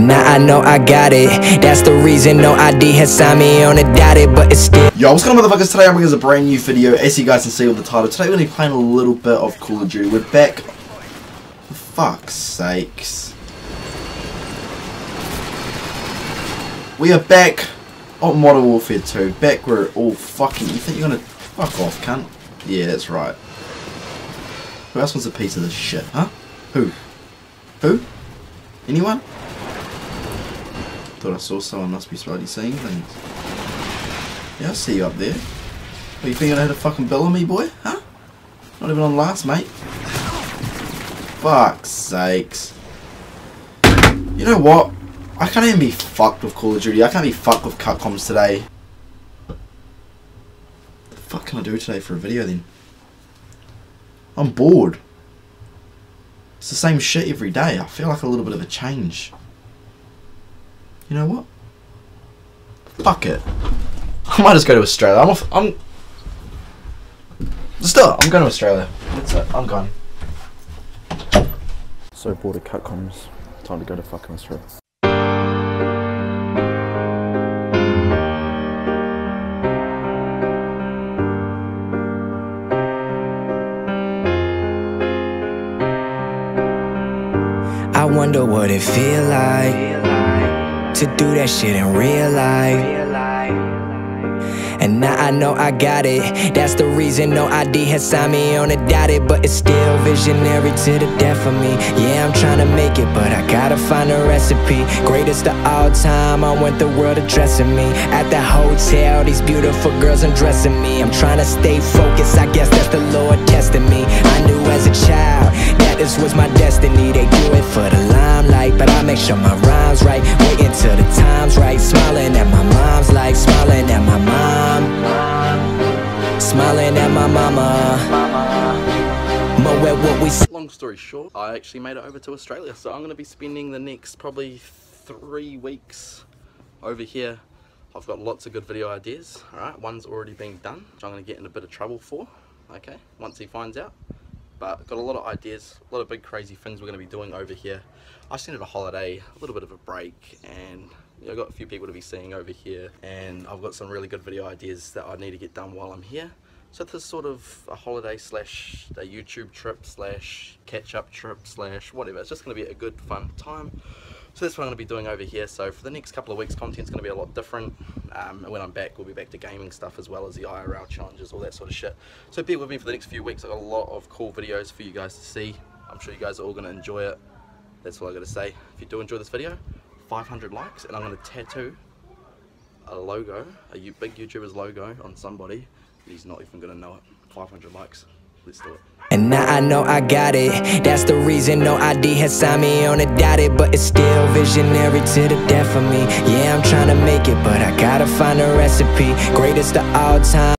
And now I know I got it. That's the reason no ID has signed me on a dotted, but it's still. Yo, what's going on, motherfuckers? Today I'm bringing us a brand new video. As you guys can see with the title, today we're going to be playing a little bit of Call of Duty. We're back. For fuck's sakes. We are back on Modern Warfare 2. Back where it all fucking... You think you're going to... Fuck off, cunt. Yeah, that's right. Who else wants a piece of this shit, huh? Who? Who? Anyone? Thought I saw someone, must be slowly seeing things. Yeah, I see you up there. What, you think you're gonna hit a fucking bill on me, boy? Huh? Not even on last, mate. Fuck's sakes. You know what? I can't even be fucked with Call of Duty. I can't be fucked with cutcoms today. What the fuck can I do today for a video then? I'm bored. It's the same shit every day. I feel like a little bit of a change. You know what? Fuck it. I might just go to Australia. I'm going to Australia. That's it. I'm gone. So bored of cutcoms. Time to go to fucking Australia. I wonder what it feel like to do that shit in real life. And now I know I got it. That's the reason no ID has signed me on a dotted, but it's still visionary to the death of me. Yeah, I'm trying to make it, but I gotta find a recipe. Greatest of all time, I want the world addressing me. At the hotel, these beautiful girls undressing me. I'm trying to stay focused, I guess that's the Lord testing me. I knew as a child that this was my destiny. They do it for the limelight, but I make sure my rhyme's right. Waiting till the time's right. Smiling at my mom's like smiling at my mom. Smiling at my mama. Long story short, I actually made it over to Australia, so I'm going to be spending the next probably 3 weeks over here. I've got lots of good video ideas. Alright, one's already been done, which I'm going to get in a bit of trouble for, okay, once he finds out. But I've got a lot of ideas, a lot of big crazy things we're going to be doing over here. I just needed a holiday, a little bit of a break, and I've got a few people to be seeing over here, and I've got some really good video ideas that I need to get done while I'm here. So this is sort of a holiday slash a YouTube trip slash catch up trip slash whatever. It's just going to be a good fun time. So that's what I'm going to be doing over here. So for the next couple of weeks, content's going to be a lot different. And when I'm back, we'll be back to gaming stuff as well as the IRL challenges, all that sort of shit. So bear with me for the next few weeks. I've got a lot of cool videos for you guys to see. I'm sure you guys are all going to enjoy it. That's all I got to say. If you do enjoy this video, 500 likes, and I'm going to tattoo a logo, a big YouTuber's logo on somebody. He's not even going to know it. 500 likes. Let's do it. And now I know I got it. That's the reason no ID has signed me on a dotted, but it's still visionary to the death of me. Yeah, I'm trying to make it, but I gotta find a recipe. Greatest of all time.